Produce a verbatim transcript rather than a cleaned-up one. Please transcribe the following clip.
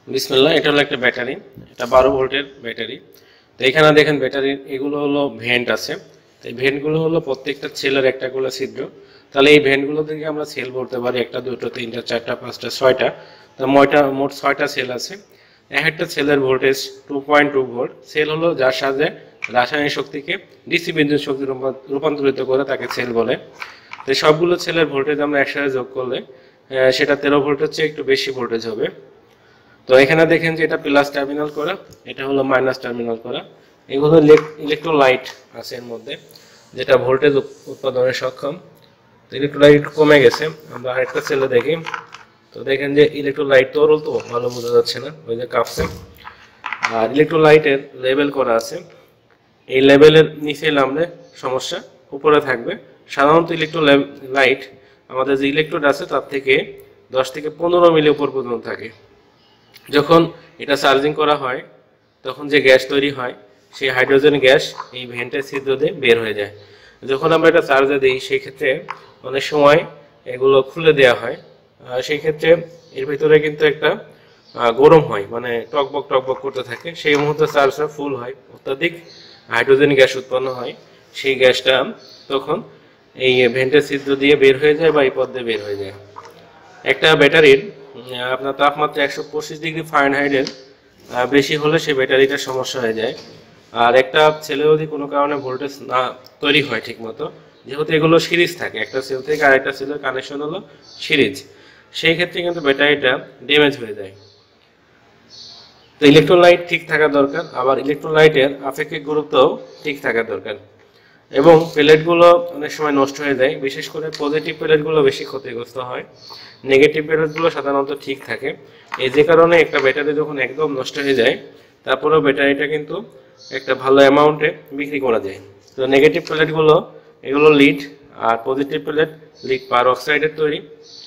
বিসমিল্লাহ, এটা হলো একটা ব্যাটারি। এটা বারো ভোল্টের ব্যাটারি। তো এখানে দেখেন ব্যাটারির এগুলো হলো ভেন্ট আছে। তো এই ভেন্টগুলো হলো প্রত্যেকটা সেলের একটা করে ছিদ্র। তাহলে এই ভেন্টগুলো থেকে আমরা সেল বলতে পারি একটা, দুটো, তিনটা, চারটা, পাঁচটা, ছয়টা। তো মোটা মোট ছয়টা সেল আছে। এক একটা সেলের voltage two point two volt. Cell হলো যার সাহায্যে রাসায়নিক শক্তিকে ডিসি বিদ্যুৎ শক্তি রূপান্তরিত করে তাকে সেল বলে। তো সবগুলো সেলের ভোল্টেজ আমরা একসাথে যোগ করলে সেটা তেরো ভোল্টের চেয়ে একটু বেশি ভোল্টেজ হবে। তো এখানে দেখেন যে এটা প্লাস টার্মিনাল করা, এটা হলো মাইনাস টার্মিনাল করা। এগুলো ইলেকট্রোলাইট আছে এর মধ্যে, যেটা ভোল্টেজ উৎপাদনে সক্ষম। তো ইলেকট্রোলাইট কমে গেছে, আমরা আরেকটা সেলে দেখি। তো দেখেন যে ইলেকট্রোলাইট তরল, তো ভালো বোঝা যাচ্ছে না, ওই যে কাঁপছে। আর ইলেকট্রোলাইটের লেবেল করা আছে, এই লেবেলের নিচে নামলে সমস্যা, উপরে থাকবে। সাধারণত ইলেকট্রোলাইট আমাদের যে ইলেকট্রোড আছে তার থেকে দশ থেকে পনেরো মিলি উপর পর্যন্ত থাকে। যখন এটা চার্জিং করা হয় তখন যে গ্যাস তৈরি হয় সেই হাইড্রোজেন গ্যাস এই ভেন্টের ছিদ্র দিয়ে বের হয়ে যায়। যখন আমরা এটা চার্জে দিই সেই ক্ষেত্রে অনেক সময় এগুলো খুলে দেওয়া হয়, সেই ক্ষেত্রে এর ভিতরে কিন্তু একটা গরম হয়, মানে টকবক টকবক করতে থাকে। সেই মুহূর্তে চার্জটা ফুল হয়, অত্যাধিক হাইড্রোজেন গ্যাস উৎপন্ন হয়। সেই গ্যাসটা তখন এই ভেন্টের ছিদ্র দিয়ে বের হয়ে যায় বা এই পথ দিয়ে বের হয়ে যায়। একটা ব্যাটারির আপনার তাপমাত্রা একশো পঁচিশ ডিগ্রি ফারেনহাইটের বেশি হলে সেই ব্যাটারিটার সমস্যা হয়ে যায়। আর একটা সেলে যদি কোনো কারণে ভোল্টেজ না তৈরি হয় ঠিক মতো, যেহেতু এগুলো সিরিজ থাকে, একটা সেল থেকে আরেকটা সেলের কানেকশন হলো সিরিজ, সেই ক্ষেত্রে কিন্তু ব্যাটারিটা ড্যামেজ হয়ে যায়। তো ইলেকট্রোলাইট ঠিক থাকা দরকার, আবার ইলেকট্রোলাইটের আপেক্ষিক গুরুত্বও ঠিক থাকা দরকার। এবং প্লেটগুলো অনেক সময় নষ্ট হয়ে যায়, বিশেষ করে পজিটিভ প্লেটগুলো বেশি ক্ষতিগ্রস্ত হয়, নেগেটিভ প্লেটগুলো সাধারণত ঠিক থাকে। এই যে কারণে একটা ব্যাটারি যখন একদম নষ্ট হয়ে যায় তারপরেও ব্যাটারিটা কিন্তু একটা ভালো অ্যামাউন্টে বিক্রি করা যায়। তো নেগেটিভ প্লেটগুলো এগুলো লিড, আর পজিটিভ প্লেট লিড পার অক্সাইডের তৈরি।